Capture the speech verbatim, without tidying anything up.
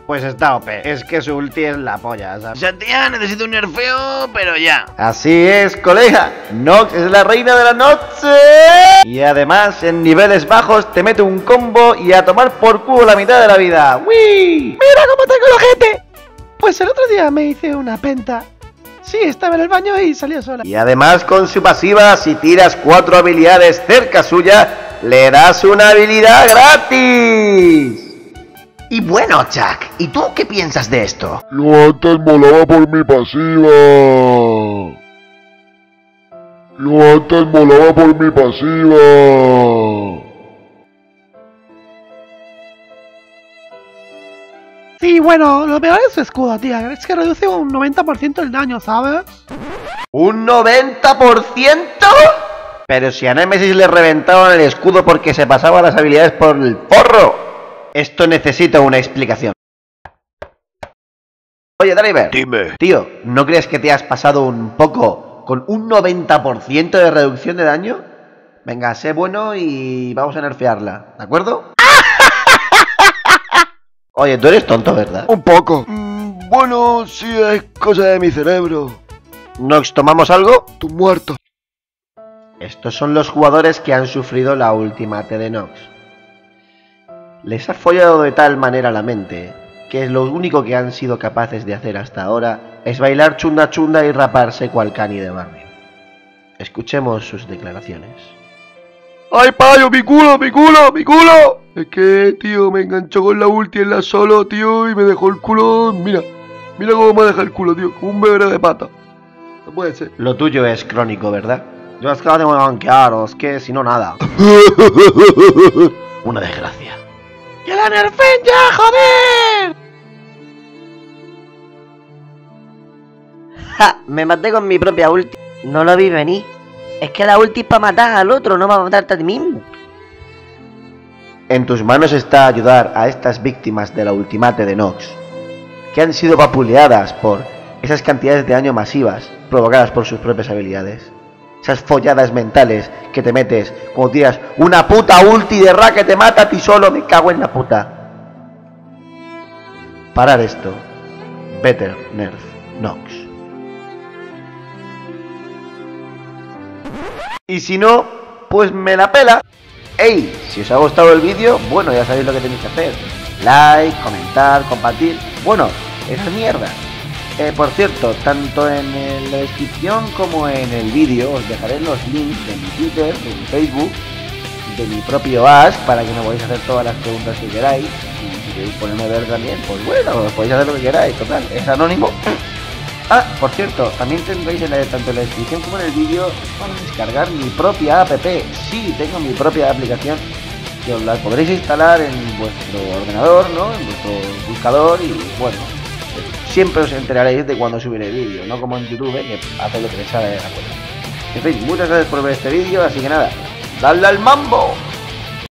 Pues está O P, es que su ulti es la polla, ¿sabes? Santía, necesito un nerfeo, pero ya. Así es, colega. Nox es la reina de la noche. Y además, en niveles bajos te mete un combo y a tomar por culo la mitad de la vida. ¡Wii! ¡Mira cómo tengo el ojete! Pues el otro día me hice una penta. Sí, estaba en el baño y salió sola. Y además con su pasiva, si tiras cuatro habilidades cerca suya, le das una habilidad gratis. Y bueno, Chuck, ¿y tú qué piensas de esto? Yo antes molaba por mi pasiva. Yo antes molaba por mi pasiva. Sí, bueno, lo peor es su escudo, tía. Es que reduce un noventa por ciento el daño, ¿sabes? ¿Un noventa por ciento? Pero si a Nemesis le reventaron el escudo porque se pasaba las habilidades por el forro. Esto necesita una explicación. Oye, Driver. Dime. Tío, ¿no crees que te has pasado un poco con un noventa por ciento de reducción de daño? Venga, sé bueno y vamos a nerfearla, ¿de acuerdo? Oye, tú eres tonto, ¿verdad? Un poco. Mm, bueno, sí, es cosa de mi cerebro. ¿Nos tomamos algo? Tú muerto. Estos son los jugadores que han sufrido la ultimate de Nox. Les ha follado de tal manera la mente que lo único que han sido capaces de hacer hasta ahora es bailar chunda chunda y raparse cual cani de barrio. Escuchemos sus declaraciones. ¡Ay, payo, mi culo, mi culo, mi culo! Es que, tío, me enganchó con la ulti en la solo, tío, y me dejó el culo... Mira, mira cómo me deja el culo, tío, como un bebé de pata. No puede ser. Lo tuyo es crónico, ¿verdad? Yo es que lo tengo que banquear, o es que si no nada. Una desgracia. ¡Que la nerfen ya, joder! ¡Ja! Me maté con mi propia ulti. No lo vi venir. Es que la ulti es para matar al otro, no para matarte a ti mismo. En tus manos está ayudar a estas víctimas de la ultimate de Nox, que han sido vapuleadas por esas cantidades de daño masivas provocadas por sus propias habilidades. Esas folladas mentales que te metes cuando tiras una puta ulti de Ra que te mata a ti solo. Me cago en la puta. Parar esto. Better nerf Nox. Y si no, pues me la pela. Ey, si os ha gustado el vídeo, bueno, ya sabéis lo que tenéis que hacer. Like, comentar, compartir. Bueno, esa mierda. Eh, por cierto, tanto en la descripción como en el vídeo os dejaré los links de mi Twitter, de mi Facebook, de mi propio Ask, para que me podáis hacer todas las preguntas que queráis. Y si queréis ponerme a ver también, pues bueno, os podéis hacer lo que queráis, total, es anónimo. Ah, por cierto, también tendréis en la, tanto en la descripción como en el vídeo para descargar mi propia app. Sí, tengo mi propia aplicación que os la podréis instalar en vuestro ordenador, ¿no? En vuestro buscador y bueno, siempre os enteraréis de cuando subiré vídeo, no como en YouTube, que hace lo que les sale de la cuenta. En fin, muchas gracias por ver este vídeo, así que nada, ¡dale al mambo!